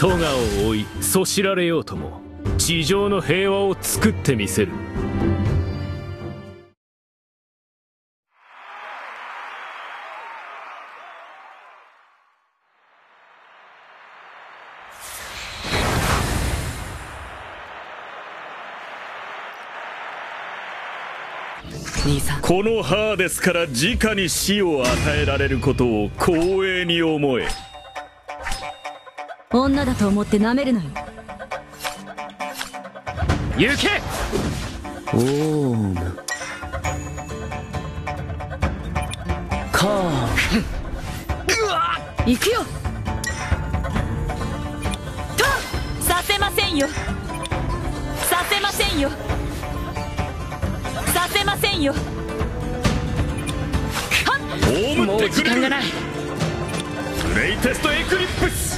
トガを追いそしられようとも地上の平和を作ってみせる。このハーデスから直に死を与えられることを光栄に思え。 女だと思って舐めるなよ。 行け。 オームカー行くよ。 させませんよ。させませんよ。させませんよ。 もう時間がない。グレイテストエクリプス。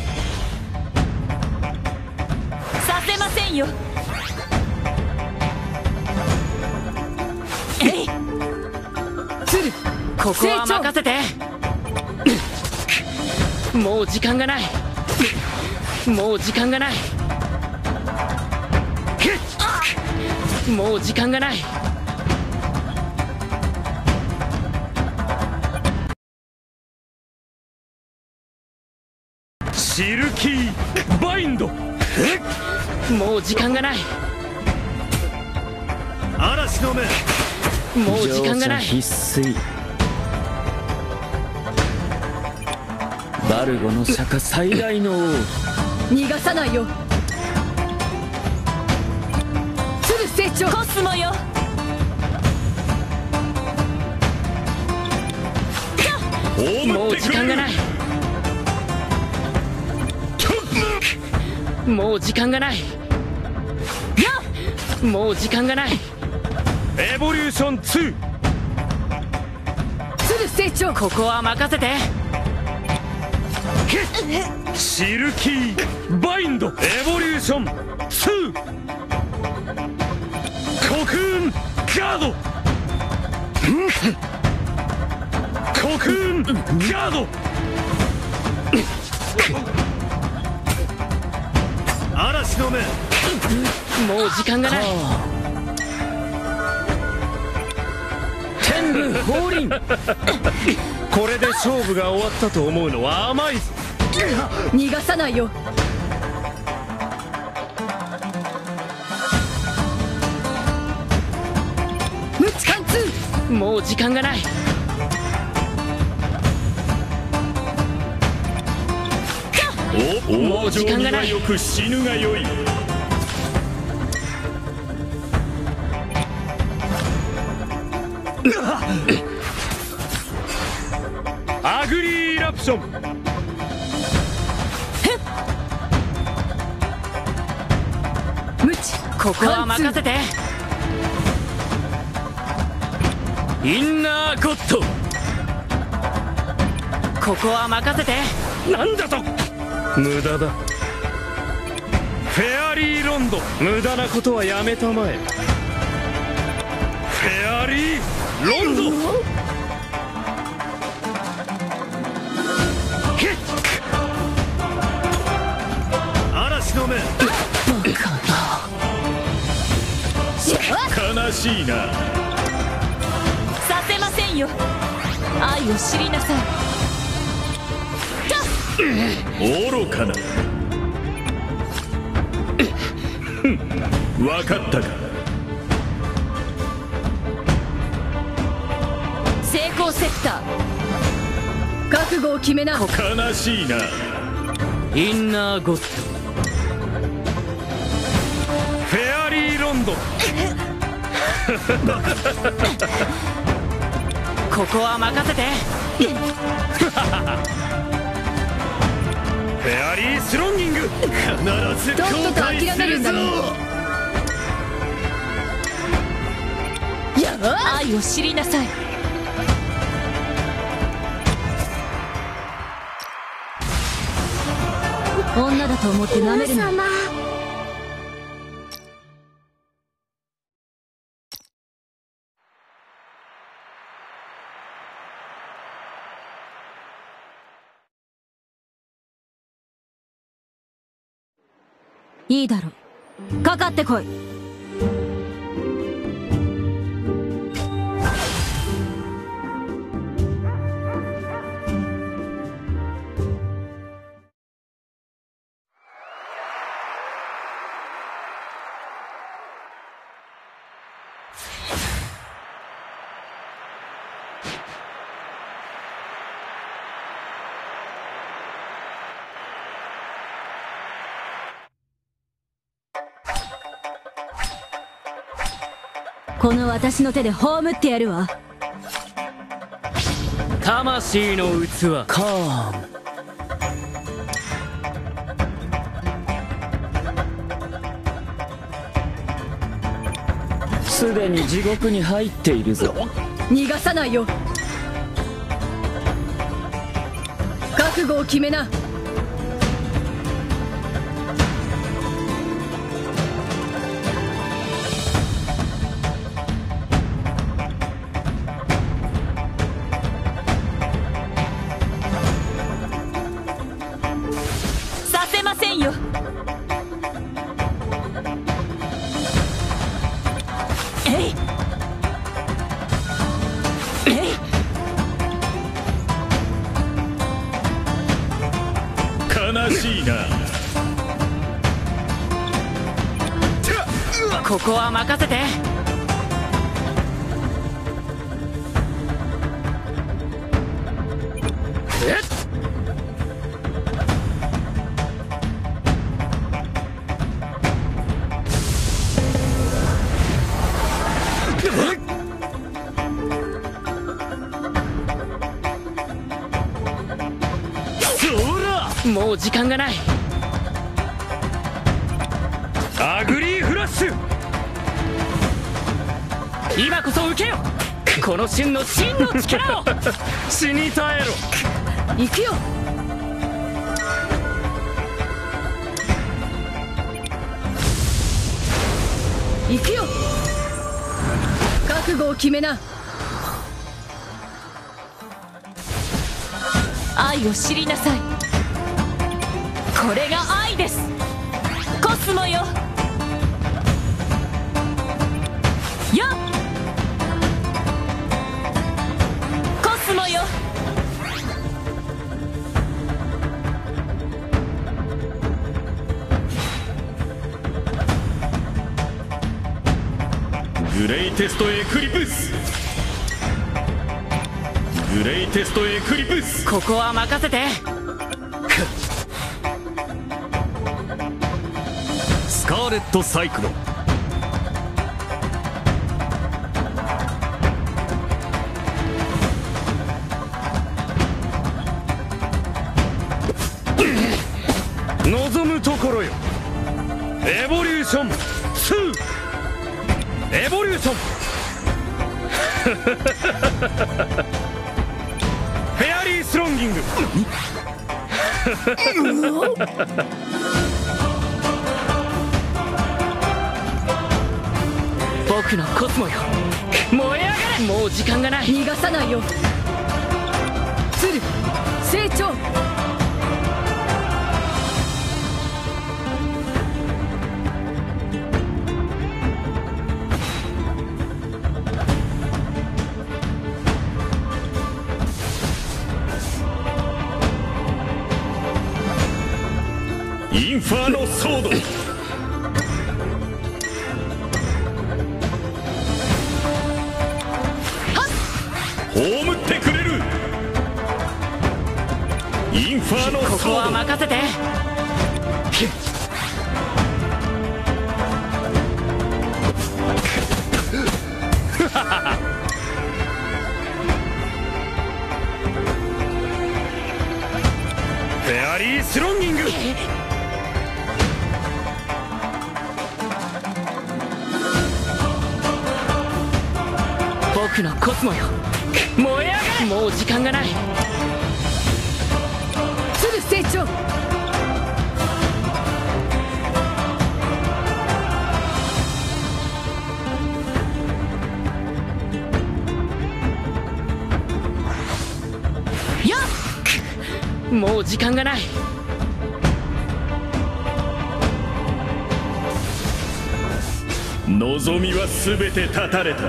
させませんよ。えい。 鶴、 ここは任せて。もう時間がない。もう時間がない。もう時間がない。 シルキーバインド。 もう時間がない。 嵐の目。 もう時間がない。 必須バルゴの釈迦最大の王。 逃がさないよ。鶴成長。 コスモよ。もう時間がない。もう時間がない。もう時間がない。 エボリューション2。 鶴成長。 ここは任せて。 シルキーバインドエボリューション2。コクーンガード。コクーンガード。嵐の目。 もう時間がない。 天軍降臨。 これで勝負が終わったと思うのは甘いぞ。 逃がさないよ。無知貫通。 もう時間がない。 もう時間がない。よく死ぬがよい。アグリーラプション。 無知。 ここは任せて。 インナーゴッド。 ここは任せて。 なんだと。無駄だ。フェアリーロンド。無駄なことはやめたまえ。フェアリーロンド。嵐の目。悲しいな。 させませんよ。愛を知りなさい。 愚かな。分かったか。 成功セクター。 覚悟を決めな。 悲しいな。 インナーゴッド。 フェアリーロンド。 ここは任せて。 フェアリースロンギング。必ずとっとと諦めるんだね。 愛を知りなさい。 女だと思って舐めるな。 いいだろう、かかってこい。この私の手で葬ってやるわ。 魂の器カーン。すでに地獄に入っているぞ。 逃がさないよ。覚悟を決めな。 させませんよ。えいえい。 悲しいな。 ここは任せて。 えっもう時間がない。 アグリーフラッシュ。 今こそ受けよ、この真の力を。 死に絶えろ。 行くよ。行くよ。覚悟を決めな。 愛を知りなさい。これが愛です。コスモよ。よっコスモよ。 グレイテストエクリプス。グレイテストエクリプス。 ここは任せて。 スカーレットサイクロン。望むところよ。エボリューション2。エボリューション。フェアリースロンギング。 僕のコスモよ、燃え上がれ。もう時間がない。 逃がさないよ。鶴成長。 インファーノソード。葬ってくれる。インファーノソード。 ここは任せて。 フェアリースロンギング。 僕のコスモよ、燃え上がれ。もう時間がない。 鶴成長。 よっもう時間がない。 望みは全て断たれた。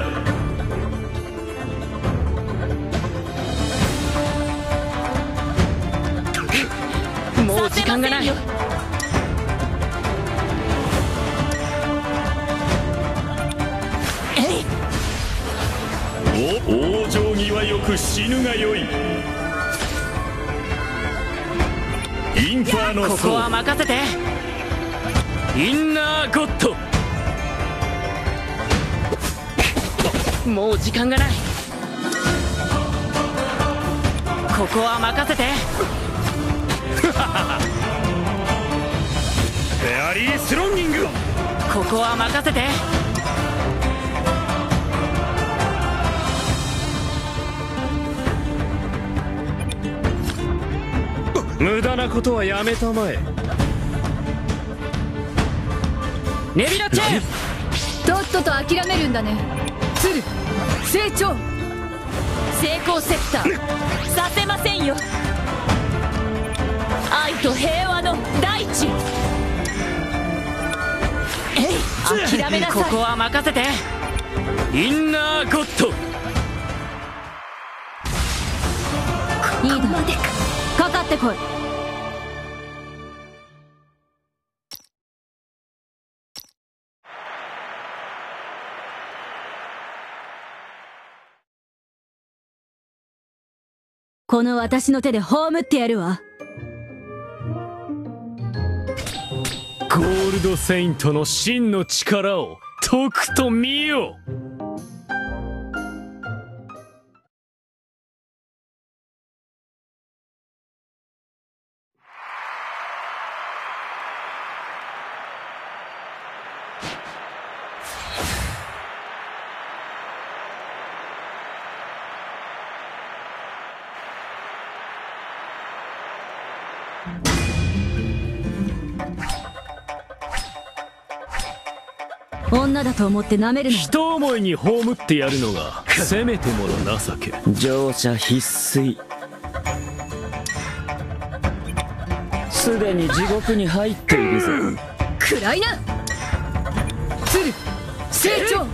もう時間がない。 往生際よく死ぬがよい。インファーノソー。 ここは任せて。 インナーゴッド。 もう時間がない。ここは任せて。 フェアリースロンギング。 ここは任せて。 無駄なことはやめたまえ。 ネビラチェン。 とっとと諦めるんだね。鶴成長。 成功セクターさせませんよ。愛と平和の大地。諦めなさい。 ここは任せて。 インナーゴッド。 いいだまでかかってこい。この私の手で葬ってやるわ。 ゴールドセイントの真の力をとくと見よ。 女だと思って舐めるの。 一思いに葬ってやるのがせめてもの情け。 乗車必須。すでに地獄に入っているぞ。 暗いな。鶴成長。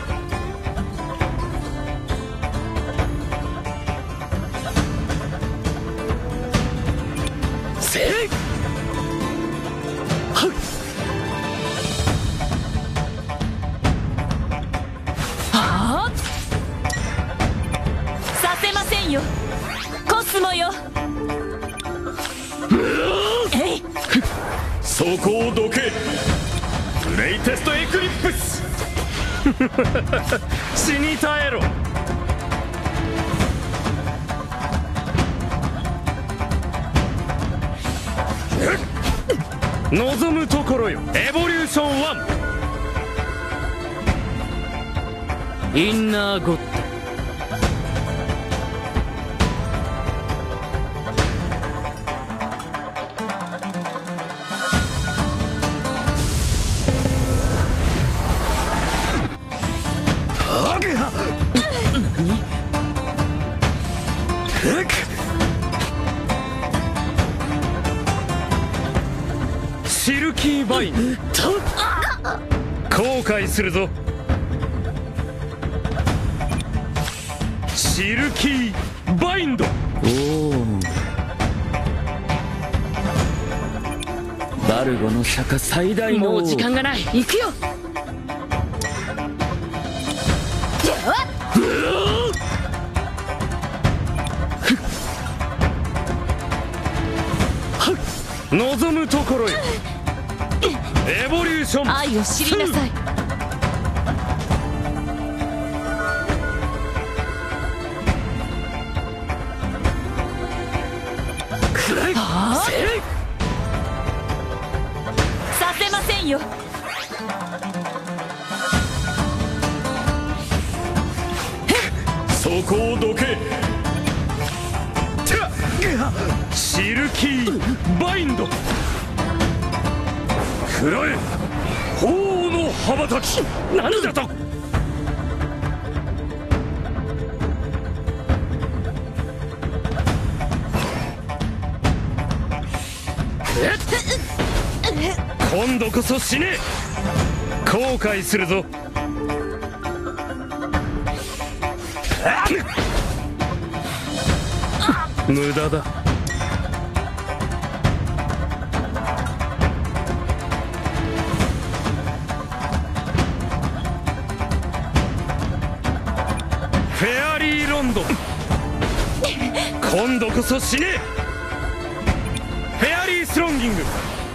させませんよ。コスモよ。 そこをどけ。グレイテストエクリプス。死に絶えろ。望むところよ。エボリューション1。 インナーゴッド。 シルキーバイン。後悔するぞ。シルキーバインド。 おお。バルゴの釈迦最大の。 もう時間がない。行くよ。 望むところよ。エボリューション。 愛を知りなさい。させませんよ。 そこをどけ。シルキーバインド。くらえ鳳凰の羽ばたき。何だと。今度こそ死ね。 後悔するぞ。無駄だ。フェアリーロンドン、今度こそ死ね。フェアリースロンギング、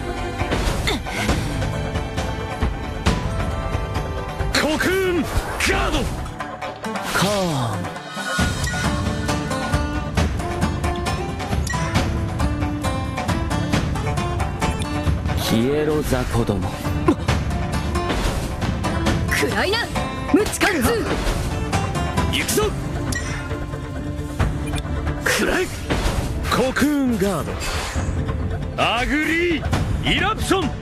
コクーンガード、 カーン。消えろ雑魚ども。 くらいなムチカンツー。 行くぞ。くらい。コクーンガード、アグリーイラプション。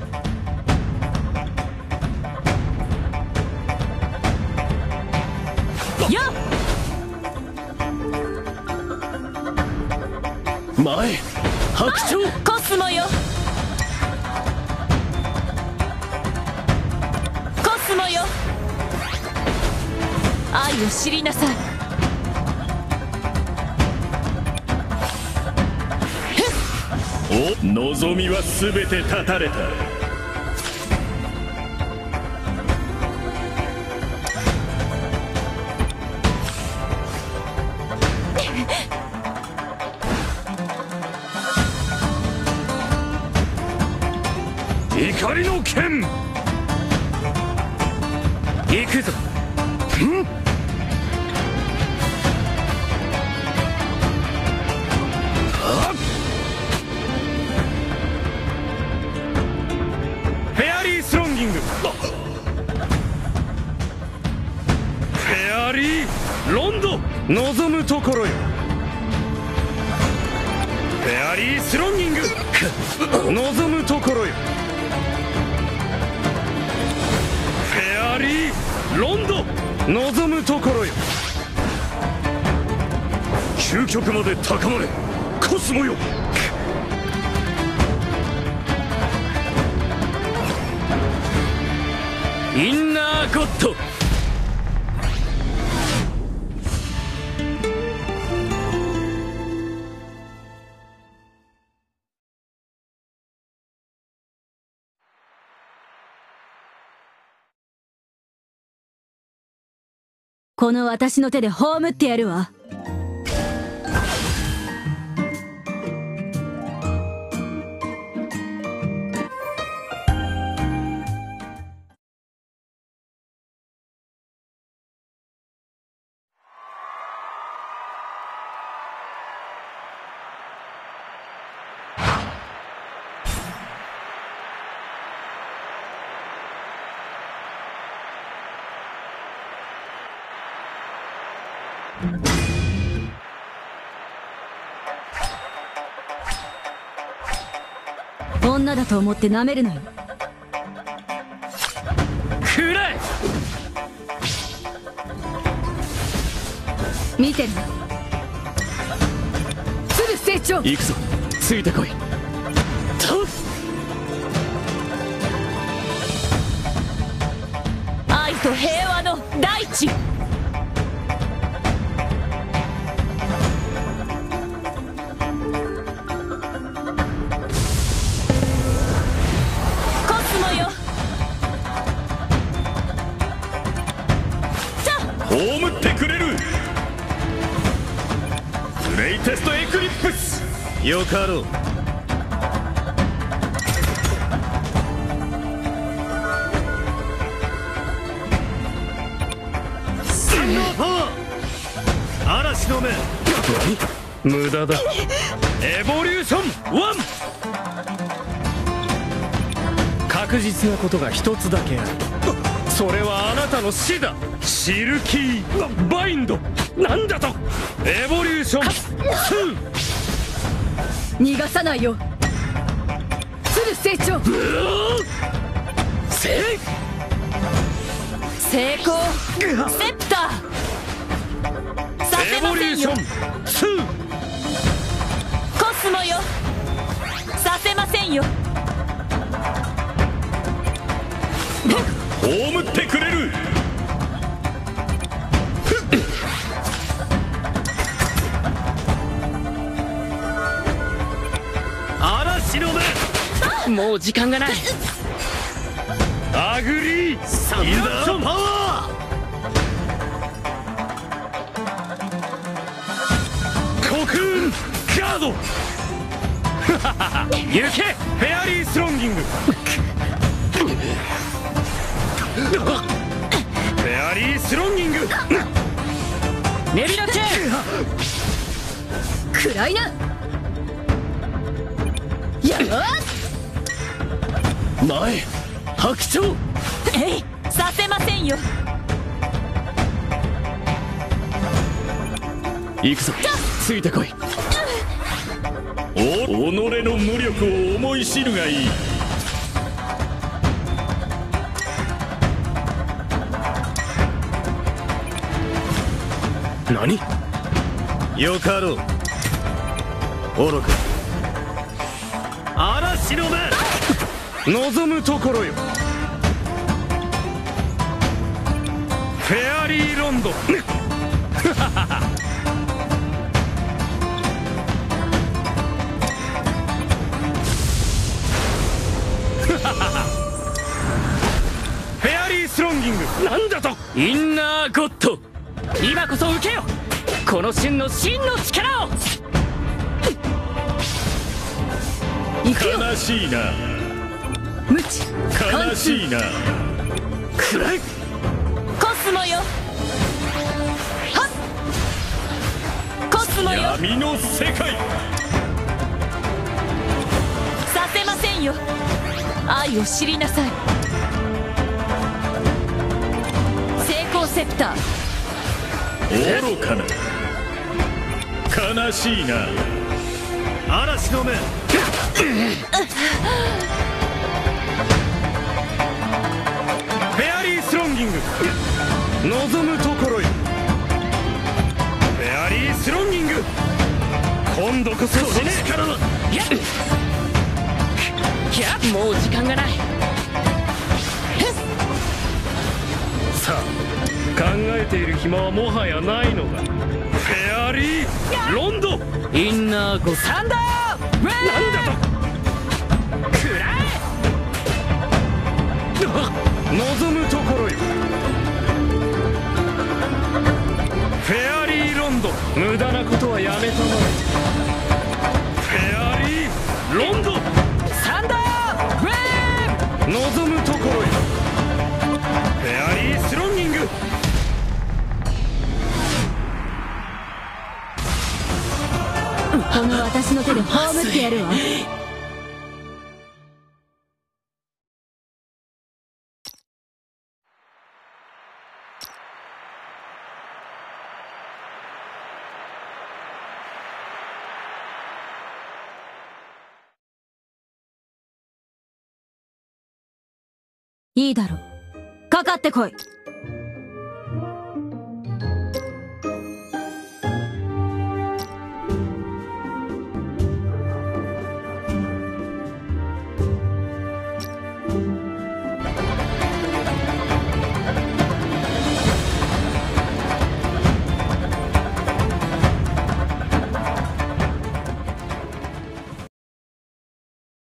よ前白鳥。 コスモよ、コスモよ、愛を知りなさい。 お、望みは全て断たれた。怒りの剣、行くぞ。フェアリースロンギング、フェアリーロンド、望むところよ。フェアリースロンギング、望むところよ。フェアリーロンド、望むところよ。究極まで高まれコスモよ。インナーゴッド、 この私の手で葬ってやるわ。女だと思って舐めるのよ。 くらえ。 見てるわ。鶴成長。 行くぞ、ついてこい。 愛と平和の大地。 葬ってくれる。グレイテストエクリプス、よかろう。スンナーパワー、嵐の目。無駄だ。エボリューション1。確実なことが一つだけある。それはあなたの死だ。シルキーバインド、なんだと。エボリューション2。 逃がさないよ。鶴成長。 成功セプター。させませんよ。コスモよ、させませんよ。 葬ってくれる。嵐の目。 もう時間がない。 アグリーサンダーパワー。コクーンガード。行けフェアリースロンギング。フェアリースロンギング。 ネビラチェくらいな。やっ前白鳥。 えい、させませんよ。 行くぞ、ついてこい。 己の無力を思い知るがいい。何？よかろう愚か。嵐の目。望むところよ。フェアリーロンド。フェアリースロンギング。なんだと。 インナーゴッド。今こそ受けよ、この真の力を。 行くよ。 悲しいな。 無知悲しいな。 暗い。 コスモよ。はっ、コスモよ。 闇の世界。 させませんよ。愛を知りなさい。成功セプター。 愚かな。悲しいな。嵐の目。フェアリースロンギング。望むところよ。フェアリースロンギング。今度こそその力は。 もう時間がない。 さあ考えている暇はもはやないのだ。フェアリーロンド。 インナーゴサンダーウェなんだと。 くら望むところよ。フェアリーロンド。無駄なことはやめたまえ。フェアリーロンド。 サンダーウェ望むところよ。フェアリースロンギング。 この私の手で葬ってやるわ。いいだろう、かかってこい。